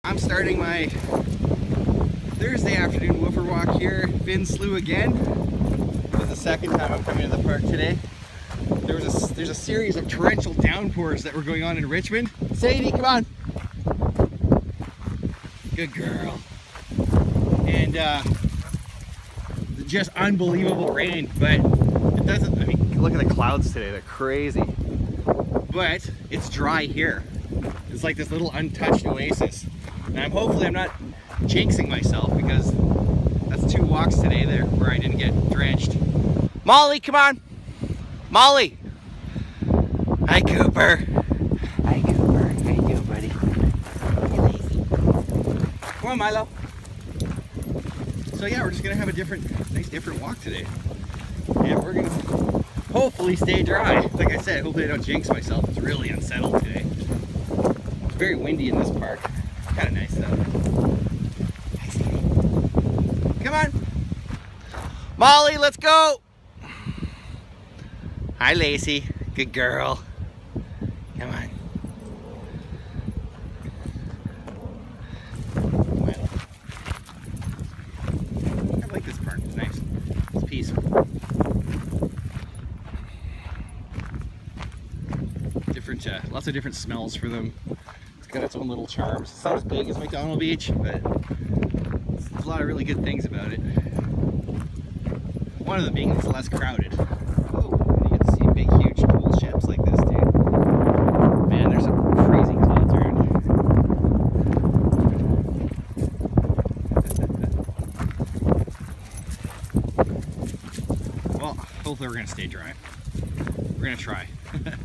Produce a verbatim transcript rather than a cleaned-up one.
I'm starting my Thursday afternoon woofer walk here, Finn Slough again. This is the second time I'm coming to the park today. There was a, there's a series of torrential downpours that were going on in Richmond. Sadie, come on. Good girl. And uh, just unbelievable rain, but it doesn't, I mean, look at the clouds today, they're crazy. But it's dry here. It's like this little untouched oasis. And I'm hopefully I'm not jinxing myself because that's two walks today there where I didn't get drenched. Molly, come on. Molly. Hi, Cooper. Hi, Cooper. How you doing, buddy? Hey, Lacey. Come on, Milo. So yeah, we're just gonna have a different, nice different walk today. And we're gonna hopefully stay dry. Like I said, hopefully I don't jinx myself. It's really unsettled today. It's very windy in this park. Kind of nice though. Come on. Molly, let's go. Hi, Lacey. Good girl. Come on. I like this park. It's nice. It's peaceful. Different, uh, lots of different smells for them. It's got its own little charms. It's not as big as McDonald Beach, but there's a lot of really good things about it. One of them being it's less crowded. Oh, you get to see big, huge, cool ships like this, dude. Man, there's some crazy clouds around here. Well, hopefully we're gonna stay dry. We're gonna try.